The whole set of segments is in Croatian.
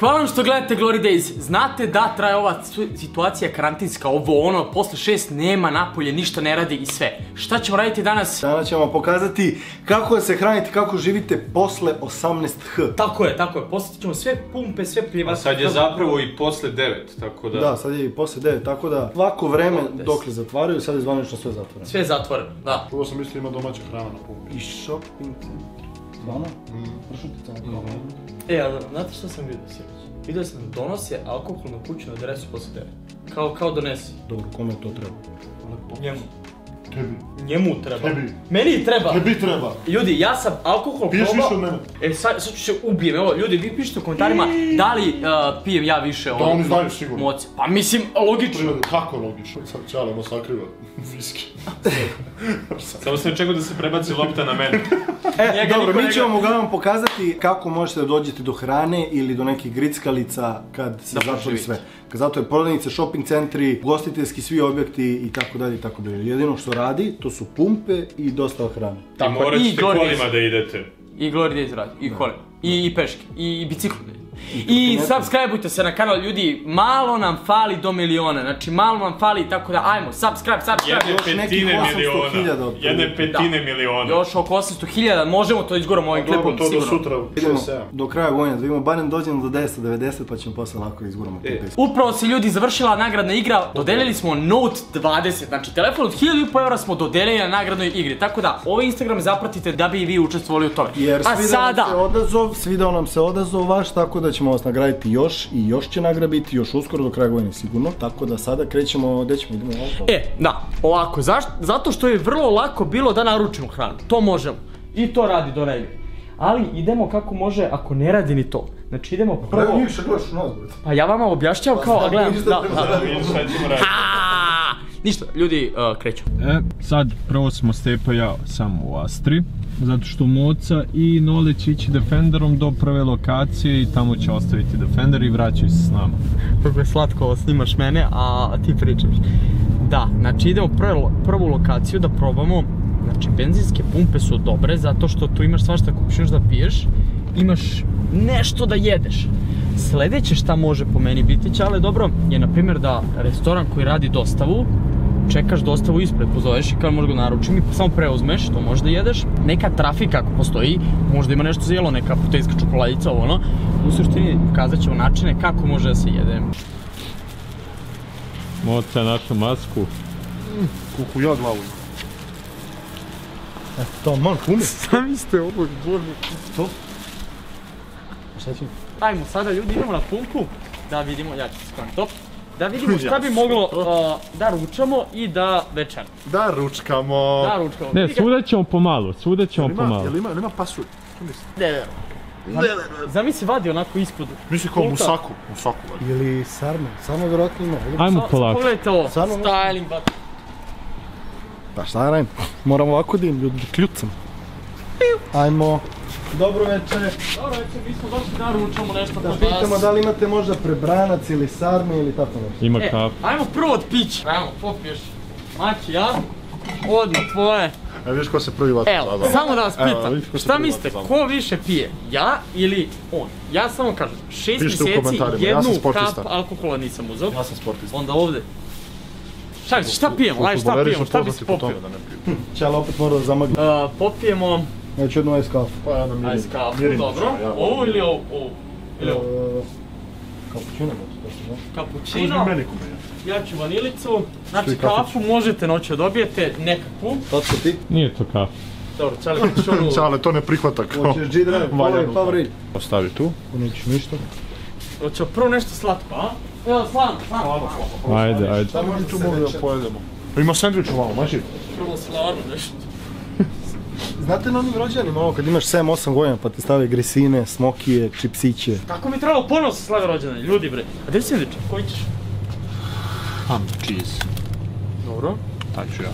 Hvala vam što gledate Glory Days. Znate da traje ova situacija karantinska, ovo ono, posle 6 nema napolje, ništa ne radi i sve. Šta ćemo raditi danas? Danas ćemo vam pokazati kako se hranite, kako živite posle 18h. Tako je, posjetit ćemo sve pumpe, sve pljevače. A sad je zapravo i posle 9, tako da... Da, sad je i posle 9, tako da svako vreme dok li zatvaraju, sad je zvanično sve zatvoreno. Sve je zatvoreno, da. Prvo sam mislio ima domaća hrana na pumpi. I shopping zvano? Pršutica na kao. Ali znate što sam vidio sinoć? Vidio sam da donose alkohol na kuću na adresu posle 9. Kao donesi. Dobro, kome to treba? Njemu. Tebi. Njemu treba. Tebi. Meni treba. Tebi treba. Ljudi, ja sam alkohol probao. Piješ više od mene. Sad ću se ubijem. Evo, ljudi, vi pišite u komentarima da li pijem ja više Da, oni znaju sigurno. moci. Pa mislim, logično. Kako logično? Sad Ćale sakriva viski. Samo sam čekao da se prebaci lopta na mene. Dobro, mi ćemo vam uglavnom pokazati kako možete da dođete do hrane ili do nekih grickalica kad se zatvori sve. Zato je prodavnice, shopping centri, ugostiteljski svi objekti i tako dalje i tako dalje. Jedino što radi, to su pumpe i dostava hrane. I morat ćete kolima da idete. I Glory Days radi, i kolima, i peške, i biciklu. I subscribeujte se na kanal, ljudi, malo nam fali do miliona, znači malo nam fali, tako da ajmo, subscribe. Jedne petine miliona. Još oko 800.000, možemo to izguramo ovim klipom, to do sutra. Idemo do kraja vojna, da vidimo, barem dođemo do 990 pa ćemo posle lako izguramo to pesmu. Upravo se ljudi završila nagradna igra, dodelili smo Note 20, znači telefon od 1.500 € smo dodelili na nagradnoj igri, tako da ovaj Instagram zapratite da bi i vi učestvovali u tome. Jer svidao nam se odazov vaš, tako da ćemo vas nagraditi još i još će nagrada biti, još uskoro do kraja godine sigurno, tako da sada krećemo, gdje ćemo, idemo ovako? Da, ovako, zato što je vrlo lako bilo da naručimo hranu, to možemo i to radi do negdje, ali idemo kako može ako ne radi ni to, znači idemo prvo... Pa ja vama objašnjavam kao, a gledam, ništa, ljudi, kreću. Sad prvo smo Stepa i ja samo u Astri, zato što Moca i Nole će ići Defenderom do prve lokacije i tamo će ostaviti Defender i vraćaju se s nama. Kako je slatko, snimaš mene, a ti pričaš. Da, znači idemo prvu lokaciju da probamo, znači benzinske pumpe su dobre zato što tu imaš svašta, kupiš još da piješ, imaš nešto da jedeš. Sljedeće šta može po meni biti, ali dobro, je na primjer da restoran koji radi dostavu, čekaš dostavu ispred, pozoveš i kao možda ga naručim i samo preuzmeš, to možda jedeš. Neka trafika ako postoji, možda ima nešto za jelo, neka proteinska čokoladica, ovo ono. U suštini pokazat ćemo načine kako može da se jede. Moca je našu masku. Kuku ja glavu. To, man, kume. Sami ste ovog, bože. To? Šta ćemo? Ajmo sada ljudi, idemo na pumpu da vidimo, ja ću se sklaniti top. Da vidimo šta bi moglo da ručamo i da večer. Da ručkamo. Ne, svuda ćemo pomalo, Jel ima pasulj? Što misli? Ne. Zamisli vadi onako ispod. Misli kao musaku. Ili sarma, samo vjerojatno ima. Ajmo polako. Pogledajte ovo, styling but. Pa šta radim? Moram ovako da im ljudi kljucam. Ajmo. Dobro večer. Mi smo došli da ručamo nešto kod vas. Da pitamo da li imate možda prebranac ili sarme ili tako nešto. Ima kafu. Ajmo prvo od pića. Ajmo, popiješ. Mači, ja? Odmah, tvoje. Vidiš ko se prvi vati. Evo, samo da vas pitam. Šta mislite, ko više pije? Ja ili on? Ja samo kažem, 6 mjeseci jednu kap alkohola nisam uzeo. Ja sam sportista. Onda ovdje. Šta pijemo? Ajde, šta pijemo? Šta bi se popio? Čala opet mora da zamagli. Popijemo... Neću jednu ice kafu. Pa ja na mirin. Ice kafu, dobro. Ovo ili ovo? Kapućino, Kapućino. Uzmi meni kume. Ja ću vanilicu. Znači kafu možete noći dobijete nekakvu. Tatko ti? Nije to kafu. Dobro, Čale, ćeš onu... Čale, to ne prihvata kao... Hoćeš džidra, favorit. Ostavi tu. Nećeš ništa. Hoćemo prvo nešto slatko, a? Evo, slavno. Ajde. Samo mi tu mogu da pojedemo. Ima sandvič ovamo, maži? Prvo slavno nešto. Znate na onim rođenima ovo kad imaš 7-8 godina pa ti stave gresine, smokije, čipsiće. Kako mi trebalo ponovno se slave rođendane, ljudi bre. A gdje si sandvič? Koji ćeš? Ham, cheese. Dobro. Taj ću ja.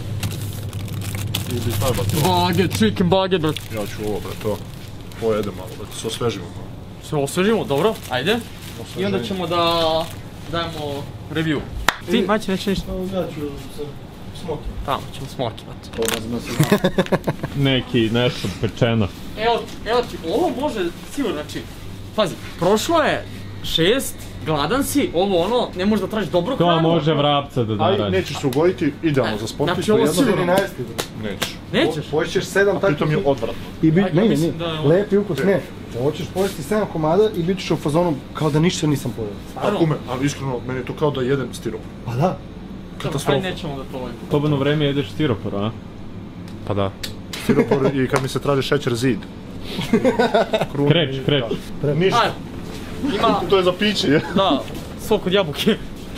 Baget, chicken baget, brat. Ja ću ovo, bre, to. Pojedem malo, da se osvežimo. Se osvežimo, dobro, ajde. I onda ćemo da dajemo review. Ti, Maći, neće ništa? Ja ću se smoki. Tamo ćemo smoki, brat. To ne znam. Neki, nešto pečeno. Evo ti, ovo može sigurno, znači, pazi, prošlo je 6, gladan si, ovo ono, ne možeš da tražiš dobru To hranu. može vrapca da Aj, radi. nećeš se ugojiti, idealno za sportistu. Znači, ovo jedno. sigurno. Ni najesti. Nećeš. Nećeš? Pojećeš 7 Pritom takvih je odvratno. i bit, Ja ne, mislim da je ovo- lepi ukus, ne. Hoćeš pojesti 7 komada i bit ćeš u fazonu kao da ništa nisam pojeo. Tako me, ali iskreno, meni je to kao da jedem stirom. Pa da. Katastrofa. Aj, nećemo da to lovimo. Slobodno vreme jedeš stiropor, a? Pa da. Stiropor i kad mi se traži šećer zid. Kruni Kreć, i- kreć. da. Ništa. Aj, ima, To je za piće, je. da, sok od jabuke.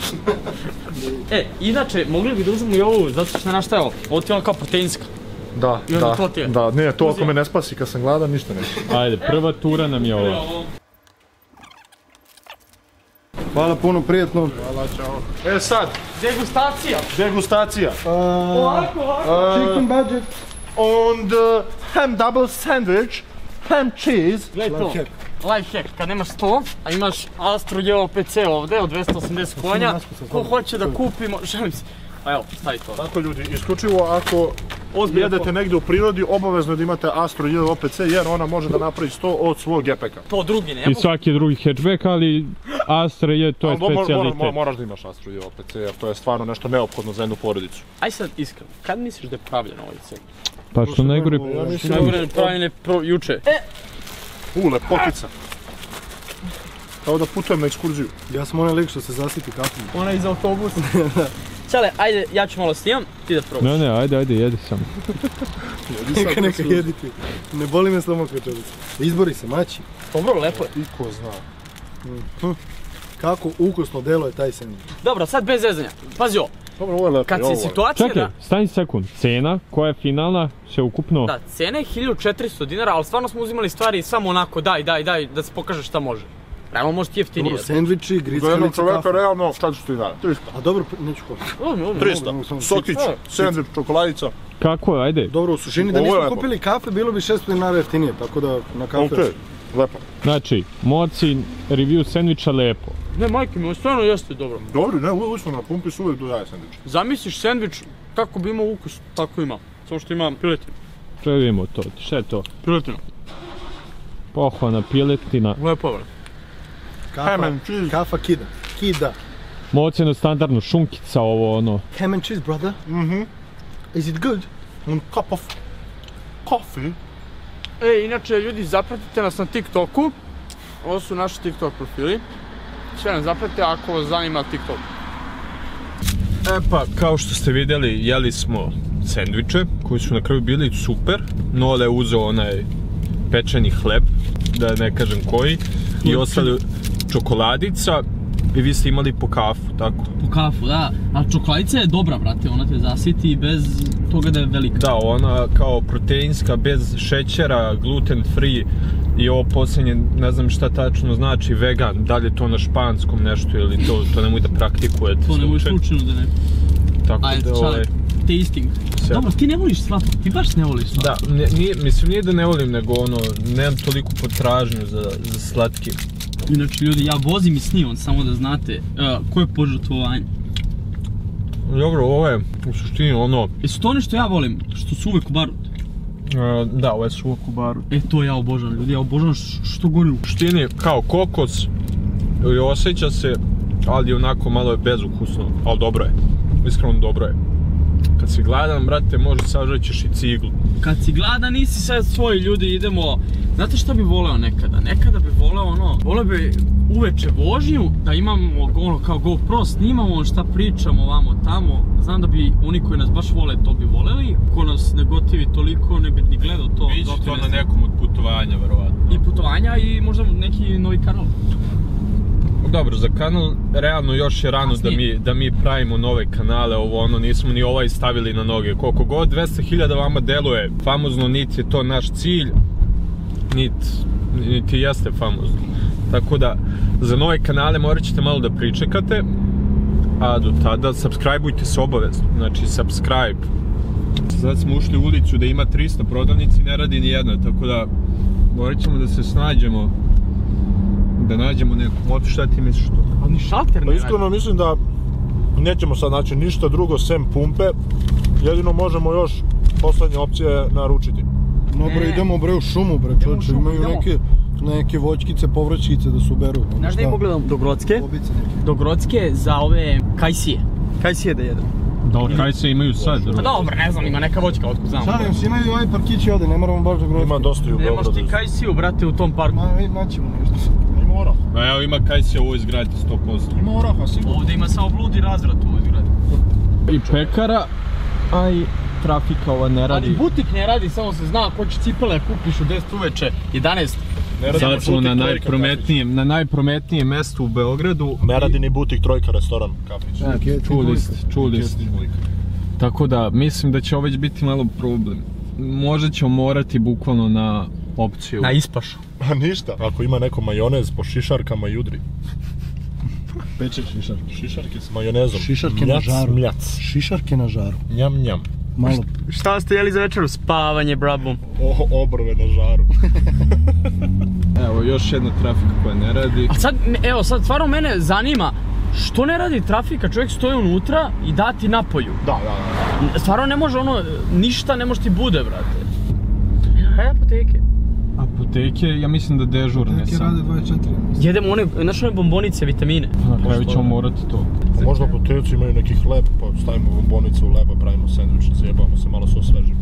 Inače, mogli bi da uzmemo i ovu, zato što znaš šta je ovo? Ovo ti je ono kao proteinska. Da, I onda da, to ti je. da, ne, to ako Uzeo. me ne spasi kad sam gladan, ništa neće. Ajde, prva tura nam je ova. Hvala puno, prijatno. Hvala, čao. E sad, Degustacija. degustacija. Ovako, ovako. Chicken budget. On the ham double sandwich, ham cheese. Gledaj to. Lifehack. Lifehack, kad nemaš to, a imaš Astro GOPC ovdje od 280 konja, ko hoće da kupimo, želim se. Pa evo, stavi to. Tako ljudi, isključivo ako jedete negdje u prirodi, obavezno da imate Astro JOPC jer ona može da napravi 100 od svog gepeka. To drugi ne I mogu. svaki drugi hatchback, ali Astra je, to je specijalitet. Moraš da imaš Astro JOPC jer to je stvarno nešto neophodno za jednu porodicu. Aj sad iskreno, kad misliš da je pravljen ovaj cel? Pa što najgore, Najgore pravljen je juče. Lepotica. Kao da putujem na ekskurziju. Ja sam onaj lik što se zasiti kafom. Ona iz autobusa. Čale, ajde, ja ću malo snimam, ti da probaš. ne, ajde, jedi samo. Neka jediti. Ne boli me stomak večerica. Izbori se, mači. Dobro, lepo je. I ko zna. Kako ukusno delo je taj sandvič. Dobro, sad bez zezanja. Pazi ovo, Dobro, ovo je lepo. kad ovo se je. situacija Čekaj, da... stani sekund. Cena, koja je finalna, sve ukupno? Da, cena je 1400 dinara, ali stvarno smo uzimali stvari samo onako daj, da se pokaže šta može. Realno može ti jeftinije. Dobro, sandviči, Za jednog grickalice, čoveka kafa. realno, šta ću ti dati? 300. A dobro, neću kopiti. 300. Sokić, sandvič, čokoladica. Kako je, ajde. Dobro, u suštini da Ovo je nismo lepo. kupili kafe, bilo bi 600 dinara jeftinije, tako da na kafe... Okej, lepo. Znači, moci review sandviča lepo. Ne, majke mi, ovo stvarno jeste dobro. Dobro, ne, uvijek smo na pumpi su uvijek dodaje sandvič. Zamisliš sandvič kako bi imao ukus, tako ima. Samo što ima piletinu. Predvidimo to, šta je to? Piletinu. Pohvana piletina. Lepo je. Ham and cheese. Kafa kida. Kida. Moceno standardno, šunkica ovo ono. Ham and cheese, brother. Is it good? One cup of coffee. Inače, ljudi, zapratite nas na TikToku. Ovo su naši TikTok profili. Sve nas zapratite ako vas zanima TikTok. E pa, kao što ste vidjeli, jeli smo sendviče koji su na kraju bili super. Nole je uzeo onaj pečeni hleb, da ne kažem koji, i ostali čokoladica i vi ste imali po kafu, tako? Po kafu, da. A čokoladica je dobra, brate, ona te zasiti bez toga da je velika. Da, ona kao proteinska, bez šećera, gluten free i ovo posljednje, ne znam šta tačno znači, vegan, da li je to na španskom nešto ili to nemoj da praktikujete. To nemoj slučajno da ne. Tako Ajde, da čale, tasting. Sve. Dobro, ti ne voliš slatko, ti baš ne voliš slatko. Da, nije da ne volim, nego ono, nemam toliku potražnju za slatki. Inače, ljudi, ja vozim i snimam, samo da znate koje je požrtvovanje. Dobro, ovo je u suštini ono... Jesu to one što ja volim, što su uvek u barut? Da, ovo je uvijek u baru. To ja obožavam, ljudi, ja obožavam što gori u... U suštini kao kokos, i osjeća se, ali onako malo je bezukusno, ali dobro je. Iskreno dobro je. Kad si gladan, brate, možda sažećeš i ciglu. Kad si gladan, nisi sad svoji, ljudi, idemo... Znate šta bi voleo nekada? Nekada bi voleo bi uveče vožnju, da imamo ono kao GoPro, snimamo šta pričamo ovamo tamo. Znam da bi oni koji nas baš vole to bi voleli, ko nas ne gotivi toliko ne bi ni gledao to. Biće to na nekom od putovanja, verovatno. I putovanja i možda neki novi kanal. Dobro, za kanal realno još je rano da mi pravimo nove kanale, ovo ono, nismo ni ovaj stavili na noge. Koliko god 200.000 vama deluje famozno, niti je to naš cilj, niti jeste famozno. Tako da, za nove kanale morat ćete malo da pričekate, a do tada subscribeujte se obavezno, znači subscribe. Sad smo ušli u ulicu da ima 300 prodavnici, ne radi ni jedna, tako da morat ćemo da se snađemo, da nađemo neku. Moti, šta ti misliš to? Ali ni šalter Pa ne iskreno radi. mislim da nećemo sad naći ništa drugo sem pumpe, jedino možemo još poslednje opcije naručiti. No bre, idemo bre u šumu bre, čovječe, imaju neke neke voćkice, povrćkice da se uberu. Znaš da im pogledam do Grocke? Do Grocke za ove kajsije. Kajsije da jedem. Dobro, kajsije imaju sad. Pa dobro, ne znam, ima neka voćka, otko znam. Šalim se, imaju ovaj parkići ovde, ne moramo baš do Grocke. Ima dosta i u Beogradu. Nemaš ti kajsiju, brate, u tom parku. Naćemo nešto. Ima oraha. Evo ima kajsije u ovoj zgradi 100%. Ima oraha, sigurno. Ovdje ima samo blud i razvrat u ovoj zgradi. I pekara, a i trafika ova ne radi. Ali butik ne radi, samo se zna ko će cipele kupiš u 10 uveče, 11. Sad smo na najprometnijem mestu u Beogradu. Ne radi ni butik, trojka, restoran, kafić. Čuli ste. Tako da, mislim da će ovo već biti malo problem. Možda ćemo morati bukvalno na opciju. Na ispašu. A ništa, ako ima neko majonez po šišarkama i udri. Peček šišarke. Šišarke s majonezom. Šišarke na žaru. Mljac. Šišarke na žaru. Njam, njam. Malo. Šta ste jeli za večeru? Spavanje, brabo. Obrve na žaru. Evo, još jedna trafika koja ne radi. A sad, evo, sad stvarno mene zanima što ne radi trafika, čovjek stoji unutra i da ti napolju. Da. Stvarno ne može ono, ništa ne može ti bude, brate. Kaj apoteke? Apoteke, ja mislim da dežurne Apoteke sam. rade 24. Jedemo one, znaš one bombonice, vitamine. Na kraju ćemo morati to. Možda apoteci imaju neki hleb, pa stavimo bombonice u leba, pravimo sendvič, zajebamo se, malo se osvežimo.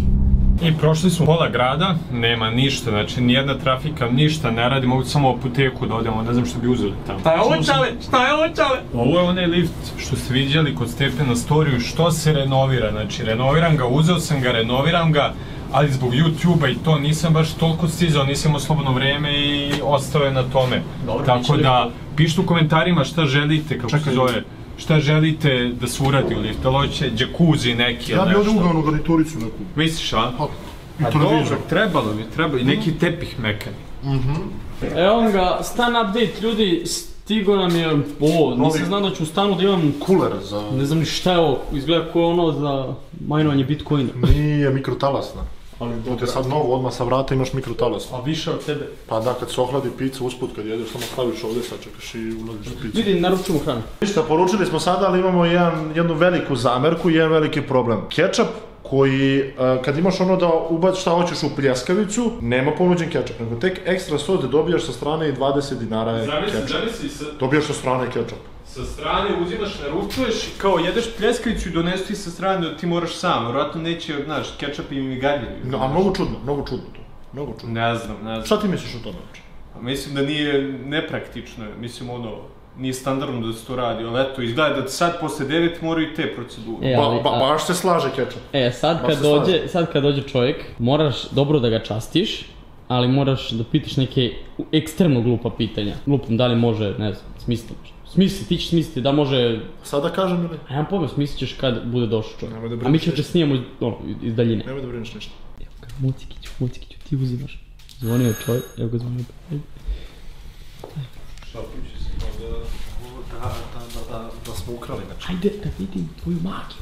I prošli smo pola grada, nema ništa, znači nijedna trafika, ništa ne radi, mogu samo u apoteku da odemo, ne znam što bi uzeli tamo. Šta je ovo čale? Ovo je onaj lift što ste vidjeli kod Stepena storiju, što se renovira, znači renoviram ga, uzeo sam ga, renoviram ga, ali zbog YouTube-a i to nisam baš toliko stizao, nisam imao slobodno vreme i ostao je na tome. Tako da, pišite u komentarima šta želite, kako se zove, šta želite da se uradi u liftu, da li hoće džakuzi neki ili nešto. Ja bi ovdje uglavnu garnituricu neku. Misliš, a? I A televizor. dobro, trebalo bi, i neki tepih mekani. Evo ga, stan update, ljudi, stigo nam je, nisam znao da ću u stanu da imam Kuler za... ne znam ni šta je ovo, izgleda kao ono za majnovanje bitcoina. Nije mikrotalasna. Ali to je sad novo, odmah sa vrata imaš mikrotalasnu. A više od tebe. Pa da, kad se ohladi pizza usput, kad jedeš, samo staviš ovdje, sačekaš i ulaziš u pizzu. Vidi, naručujemo hranu. Ništa, poručili smo sada, ali imamo jednu veliku zamerku i jedan veliki problem. Kečap koji, kad imaš ono da ubaciš šta hoćeš u pljeskavicu, nema ponuđen kečap, nego tek ekstra sos da dobijaš sa strane i 20 dinara je kečap. Zamisli, Dobijaš sa strane kečap. sa strane uzimaš, naručuješ, kao jedeš pljeskavicu i donesu ti sa strane da ti moraš sam, vjerojatno neće, znaš, kečap i migalje. A mnogo čudno to. Mnogo čudno. Ne znam. Šta ti misliš o tome? Mislim da nije nepraktično, mislim ono, nije standardno da se to radi, ali eto, izgleda da sad posle 9 moraju i te procedure. Baš se slaže kečap. Sad kad dođe čovjek, moraš dobro da ga častiš, ali moraš da pitaš neke ekstremno glupa pitanja. Glupom, da li može, ne znam, smisli, ti ćeš smisliti da može... Sada kažem ili? A ja vam povem, smislit ćeš kad bude došao čovjek. Nemoj da brineš A mi ćemo ništa. će snijemo iz daljine. Nemoj da brineš ništa. Evo ga, Mocikiću, ti uzimaš. Zvonio je čovjek, evo ga zvonio. Da smo ukrali nešto. Ajde da vidim tvoju magiju.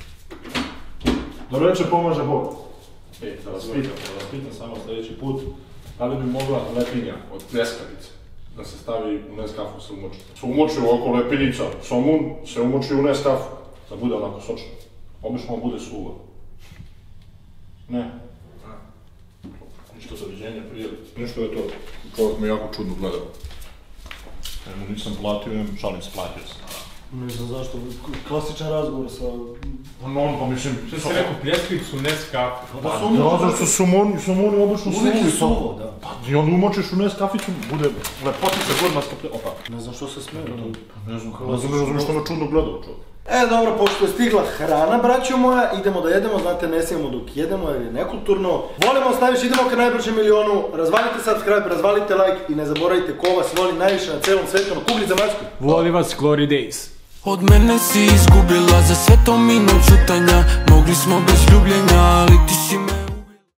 Dobro večer, pomaže Bog. Da vas pitam samo sljedeći put, da li bi mogla lepinja od pljeskavice da se stavi u Nescafu se umoči. Se umoči ovako lepinjica, somun se umoči u Nescafu, da bude onako sočno. Obično bude suva. Ne. Ništa za viđenje prije. Ništa je to. Čovjek me jako čudno gledao. Nisam platio, šalim se, platio sam. Ne znam zašto, klasičan razgovor sa... Pa mislim... Što si rekao, pljeskavicu, Nescafe. Razor su somuni obično suvi. Uvijek je suvo, da. Pa i onda umočiš u Nescaficu, bude lepotica gorna skaplja... Opa. Ne znam što se smije. Ne znam što me čudno gledao čovjek. Dobro, pošto je stigla hrana, braćo moja, idemo da jedemo, znate, ne smijemo dok jedemo jer je nekulturno. Volimo ostaviš, idemo ka najbržem milionu, razvalite subscribe, razvalite like i ne zaboravite ko vas voli najviše na celom svetu, na kugli za Mačku. Voli vas Glory Days. Od mene si izgubila za sve to minut čutanja. Mogli smo bez ljubljenja, ali ti si me